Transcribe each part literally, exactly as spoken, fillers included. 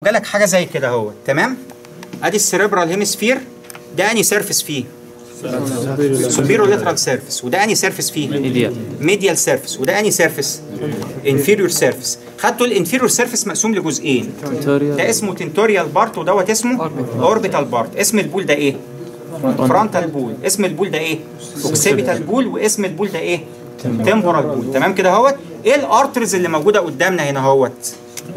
جالك حاجه زي كده اهو، تمام؟ ادي السيريبرال هيمسفير، ده اني سيرفيس فيه؟ سوبيرو لاترال سيرفيس. وده اني سيرفيس فيه؟ ميديال ميديال سيرفيس. وده اني سيرفيس؟ انفيريور سيرفيس. خدتوا الانفيريور سيرفيس مقسوم لجزئين، ده اسمه تنتوريال بارت ودوت اسمه اوربيتال بارت. اسم البول ده ايه؟ فرونتال بول. اسم البول ده ايه؟ اوكسيبيتال بول. واسم البول ده ايه؟ تمبورال بول. تمام كده اهوت. ايه الارترز اللي موجوده قدامنا هنا اهوت؟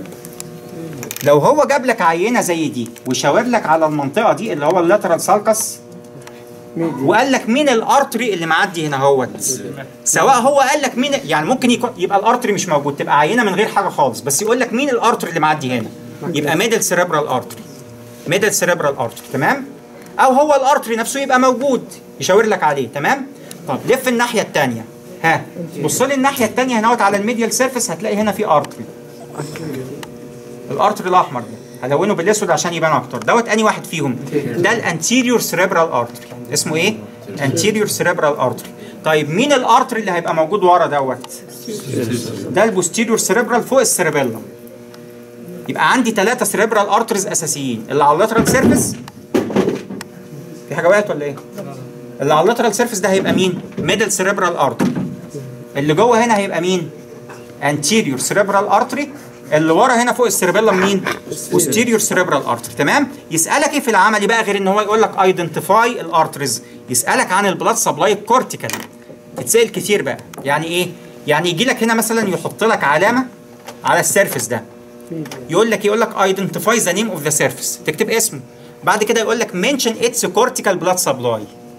لو هو جاب لك عينه زي دي وشاور لك على المنطقه دي اللي هو اللاترال سالكس وقال لك مين الارتري اللي معدي هنا اهوت، سواء هو قال لك مين، يعني ممكن يبقى الارتري مش موجود، تبقى عينه من غير حاجه خالص، بس يقول لك مين الارتري اللي معدي هنا، يبقى ميدل سيريبرال ارتري. ميدل سيريبرال ارتري، تمام؟ او هو الارتري نفسه يبقى موجود يشاور لك عليه، تمام؟ طب لف الناحيه الثانيه، ها بص لي الناحيه الثانيه هنا على الميديال سيرفيس، هتلاقي هنا في ارتري. الارتري الاحمر ده هلونه بالاسود عشان يبان اكتر. دوت اني واحد فيهم؟ ده الانتيريور سيريبرال ارتري. اسمه ايه؟ انتيريور سيريبرال ارتري. طيب مين الارتري اللي هيبقى موجود ورا دوت؟ ده البوستيريور سيريبرال فوق السيربيلم. يبقى عندي ثلاثه سيريبرال ارتريز اساسيين، اللي على اللاترال سيرفيس. في حاجه وقعت ولا ايه؟ اللي على اللاترال سيرفيس ده هيبقى مين؟ ميدل سيريبرال ارتري. اللي جوه هنا هيبقى مين؟ انتيريور سيريبرال ارتري. اللي ورا هنا فوق السيربيلم مين؟ posterior cerebral artery. تمام؟ يسألك ايه في العملي بقى غير ان هو يقول لك ايدنتيفاي الارتريز؟ يسألك عن البلاد سبلاي كورتيكال. اتسأل كتير بقى، يعني ايه؟ يعني يجي لك هنا مثلا يحط لك علامه على السيرفيس ده، يقول لك يقول لك ايدنتيفاي ذا نيم اوف ذا سيرفيس، تكتب اسمه، بعد كده يقول لك منشن اتس كورتيكال بلاد سبلاي.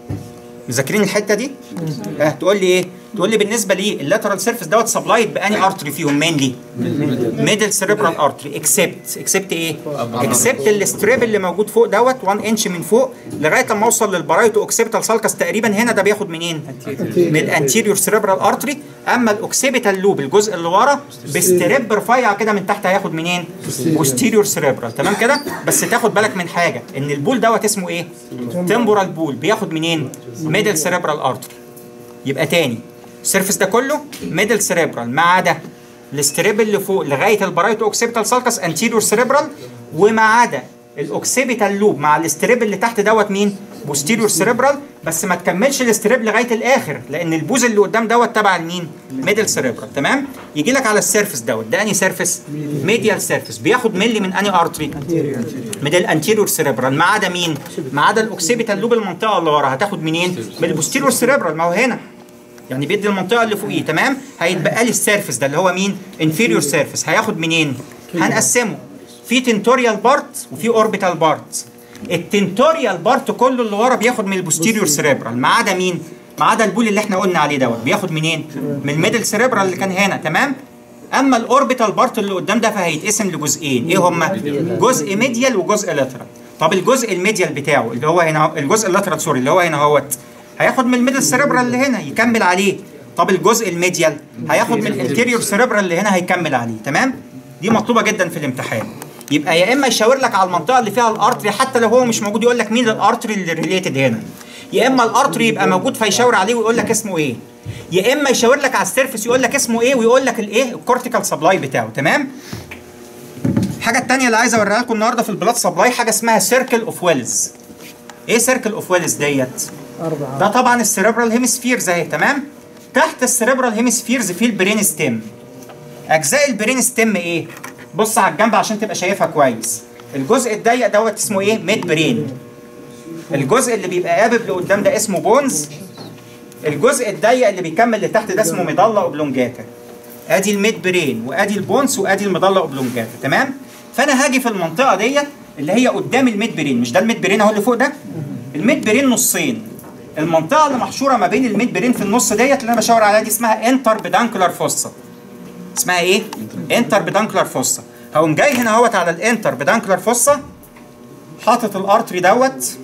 مذاكرين الحته دي؟ اه تقول لي ايه؟ تقول لي بالنسبه لي اللاترال سيرفيس دوت سبلايد باني ارتري فيهم؟ مينلي ميدل سيريبرال ارتري. اكسبت اكسبت ايه؟ اكسبت الستريب اللي موجود فوق دوت واحد انش من فوق لغايه اما اوصل للبرايتو اوكسيبيتال سالكس تقريبا هنا، ده بياخد منين؟ من الانتيريور سيريبرال ارتري. اما الاوكسيبيتال لوب الجزء اللي ورا بستريب رفيع كده من تحت هياخد منين؟ بوستيريور سيريبرال. تمام كده؟ بس تاخد بالك من حاجه، ان البول دوت اسمه ايه؟ تمبورال بول. بياخد منين؟ ميدل سيريبرال ارتري. يبقى تاني السيرفيس ده كله ميدل سيريبرال ما عدا الستريب اللي فوق لغايه البرايتو اوكسيبيتال سالكس انتيريور سيريبرال، وما عدا الاوكسيبيتال لوب مع الستريب اللي تحت دوت مين؟ بوستيريور سيريبرال. بس ما تكملش الستريب لغايه الاخر لان البوز اللي قدام دوت تبع لمين؟ ميدل سيريبرال. تمام؟ يجي لك على السيرفيس دوت، ده اني سيرفيس؟ ميديال سيرفيس. بياخد ملي من اني ارتري؟ من الانتيريور سيريبرال ما عدا مين؟ ما عدا الاوكسيبيتال لوب المنطقه اللي ورا هتاخد منين؟ من البوستيريور سيريبرال. ما هو هنا يعني بيدي المنطقه اللي فوقيه، تمام؟ هيتبقى لي السيرفيس ده اللي هو مين؟ انفيريور سيرفيس. هياخد منين؟ هنقسمه في تنتوريال بارت وفي اوربيتال بارت. التنتوريال بارت كله اللي ورا بياخد من البوستيريور سيريبرال ما عدا مين؟ ما عدا البول اللي احنا قلنا عليه دوت بياخد منين؟ من الميدل سيريبرال اللي كان هنا، تمام؟ اما الاوربيتال بارت اللي قدام ده فهيتقسم لجزئين، ايه هما؟ جزء ميديال وجزء لاترال. طب الجزء الميديال بتاعه اللي هو هنا، الجزء اللاترال سوري اللي هو هنا اهوت، هياخد من الميدل سيريبرال اللي هنا يكمل عليه. طب الجزء الميديال هياخد من الانتيريور سيريبرال اللي هنا هيكمل عليه، تمام؟ دي مطلوبه جدا في الامتحان. يبقى يا اما يشاور لك على المنطقه اللي فيها الارتري حتى لو هو مش موجود يقول لك مين الارتري اللي ريليتد هنا، يا اما الارتري يبقى موجود فيشاور عليه ويقول لك اسمه ايه، يا اما يشاور لك على السيرفيس يقول لك اسمه ايه ويقول لك الايه؟ الكورتيكال سبلاي بتاعه، تمام؟ الحاجه الثانيه اللي عايز اوريها لكم النهارده في البلاد سبلاي حاجه اسمها سيركل اوف ويلز. ايه سيركل اوف ويلز ديت؟ ده طبعا السيريبرال هيمسفيرز اهي، تمام؟ تحت السيريبرال هيمسفيرز في البرين ستيم. اجزاء البرين ستيم ايه؟ بص على الجنب عشان تبقى شايفها كويس. الجزء الضيق دوت اسمه ايه؟ ميد برين. الجزء اللي بيبقى قابب لقدام ده اسمه بونز. الجزء الضيق اللي بيكمل لتحت ده اسمه ميدالا اوبلونجاتا. ادي الميد برين وادي البونز وادي الميدالا اوبلونجاتا، تمام؟ فانا هاجي في المنطقه ديت اللي هي قدام الميد برين، مش ده الميد برين اهو اللي فوق ده؟ الميد برين نصين. المنطقه اللي محشوره ما بين الميد برين في النص ديت اللي انا بشاور عليها دي اسمها انتر بيدانكولار فوسا. اسمها ايه؟ انتر بيدانكولار فوسا. هقوم جاي هنا اهوت على الانتر بيدانكولار فوسا، حاطط الارتري دوت.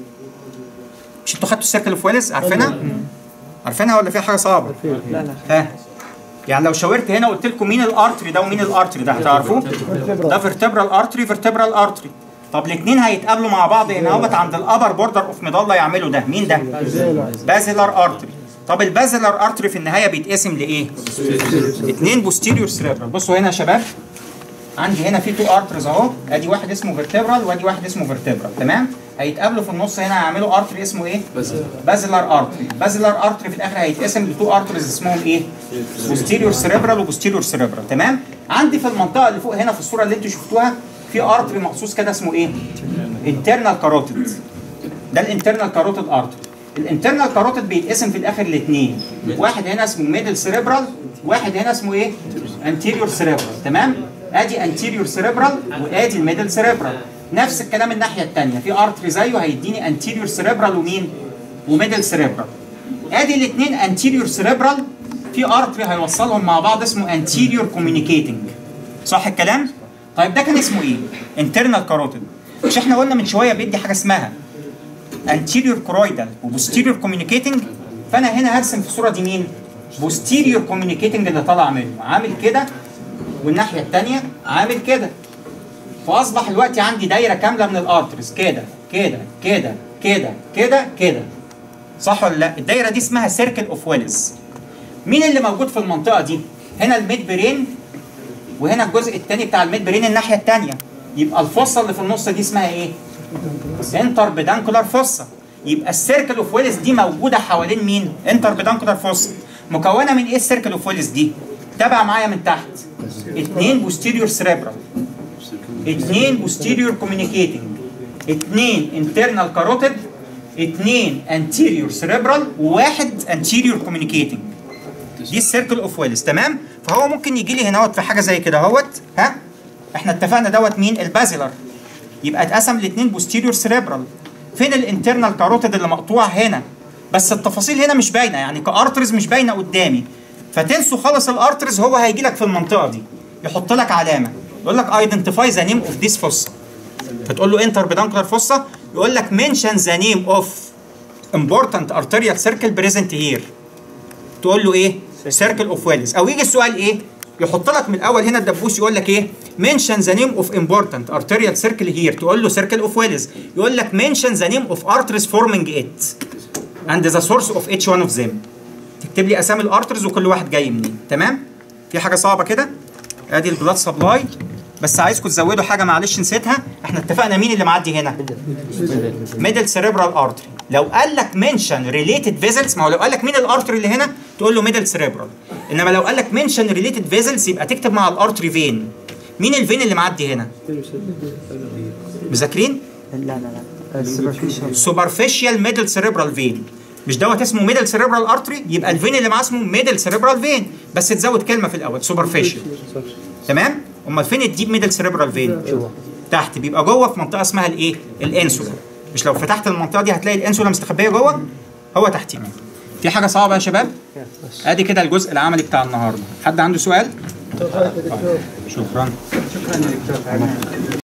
مش انتوا خدتوا السيركل اوف ويلز؟ عارفينها؟ عارفينها ولا فيها حاجه صعبه؟ لا لا. ها يعني لو شاورت هنا وقلت لكم مين الارتري ده ومين الارتري ده هتعرفوه؟ ده فيرتبرال ارتري فيرتبرال ارتري. طب الاثنين هيتقابلوا مع بعض هنا اهوت عند الابر بوردر اوف ميدالا يعملوا ده، مين ده؟ بازيلار ارتري. طب البازيلار ارتري في النهايه بيتقسم لايه؟ اثنين بوستيريور سيريبرال. بصوا هنا يا شباب، عندي هنا في تو ارترز اهو، ادي واحد اسمه فيرتبرال وادي واحد اسمه فيرتبرال، تمام؟ هيتقابلوا في النص هنا هيعملوا ارتري اسمه ايه؟ بازلر ارتري. بازلر ارتري في الاخر هيتقسم لتو ارترز اسمهم ايه؟ بوستيريور سيريبرال وبوستيريور سيريبرال، تمام؟ عندي في المنطقه اللي فوق هنا في الصوره اللي انتوا شفتوها في ارتري مخصوص كده اسمه ايه؟ انترنال كاروتيد. ده الانترنال كاروتيد ارتري. الانترنال كاروتيد بيتقسم في الاخر لاثنين، واحد هنا اسمه ميدل سيريبرال، واحد هنا اسمه ايه؟ انتيريور سيريبرال، تمام؟ ادي انتيريور سيريبرال وادي الميدل سيريبرال. نفس الكلام الناحيه الثانيه، في ارتري زيه هيديني انتيريور سيريبرال ومين؟ وميدل سيريبرال. ادي الاثنين انتيريور سيريبرال، في ارتري هيوصلهم مع بعض اسمه انتيريور كوميونيكيتنج. صح الكلام؟ طيب ده كان اسمه ايه؟ انترنال كاروتيد. مش احنا قلنا من شويه بيدي حاجه اسمها anterior choroidal وبوستيريور كوميونيكيتنج؟ فانا هنا هرسم في الصوره دي مين؟ بوستيريور كوميونيكيتنج اللي طالع منه، عامل كده والناحيه الثانيه عامل كده. فاصبح دلوقتي عندي دايره كامله من الارترز كده كده كده كده كده كده. صح ولا لا؟ الدايره دي اسمها سيركل اوف ويلز. مين اللي موجود في المنطقه دي؟ هنا الميد برين، وهنا الجزء الثاني بتاع الميد برين الناحيه الثانيه. يبقى الفصه اللي في النص دي اسمها ايه؟ انتر بيدانكولار فوسا. يبقى السيركل اوف ويلز دي موجوده حوالين مين؟ انتر بيدانكولار فوسا. مكونه من ايه السيركل اوف ويلز دي؟ تابع معايا من تحت. اثنين بوستيريور سيريبرال، اثنين بوستيريور كوميونيكيتنج، اثنين انترنال كاروتيد، اثنين انتيريور سيريبرال، وواحد انتيريور كوميونيكيتنج. دي السيركل اوف ويلز، تمام؟ فهو ممكن يجي لي هنا في حاجه زي كده اهوت، ها؟ احنا اتفقنا دوت مين؟ البازيلر. يبقى اتقسم لاثنين بوستيريور سيريبرال. فين الانترنال كاروتيد اللي مقطوع هنا؟ بس التفاصيل هنا مش باينه، يعني كارترز مش باينه قدامي. فتنسوا خالص الارترز، هو هيجي لك في المنطقه دي يحط لك علامه يقول لك ايدنتيفاي ذا نيم اوف ذيس فوسا. فتقول له انتر بيدانكولار فوسا، يقول لك منشن ذا نيم اوف امبورتنت ارتيريال سيركل بريزنت هير. تقول له ايه؟ سيركل اوف ويلز. او يجي السؤال ايه؟ يحط لك من الاول هنا الدبوس يقول لك ايه؟ منشن ذا نيم اوف امبورتنت ارتيريال سيركل هير، تقول له سيركل اوف ويلز. يقول لك منشن ذا نيم اوف ارتريز فورمينج ات اند ذا سورس اوف اتش وان اوف ذيم. تكتب لي اسامي الارترز وكل واحد جاي منين، تمام؟ في حاجه صعبه كده؟ ادي البلاد سبلاي. بس عايزكم تزودوا حاجه معلش نسيتها، احنا اتفقنا مين اللي معدي هنا؟ ميدل سيريبرال ارتري. لو قال لك منشن ريليتد فيزلز، ما هو لو قال لك مين الارتري اللي هنا تقول له ميدل سيريبرال، انما لو قال لك منشن ريليتد فيزلز يبقى تكتب مع الارتري فين. مين الفين اللي معدي هنا؟ مذاكرين؟ لا لا لا سوبرفيشال ميدل سيريبرال فين. مش دوت اسمه ميدل سيريبرال ارتري؟ يبقى الفين اللي معاه اسمه ميدل سيريبرال فين، بس تزود كلمه في الاول سوبرفيشال، تمام؟ امال فين الديب ميدل سيريبرال فين؟ تحت، بيبقى جوه في منطقه اسمها الايه؟ الانسولا. مش لو فتحت المنطقه دي هتلاقي الانسولا مستخبيه جوه، هو تحتيه. في حاجه صعبه يا شباب؟ ادي كده الجزء العملي بتاع النهارده. حد عنده سؤال؟ شكرا. شكرا يا دكتور.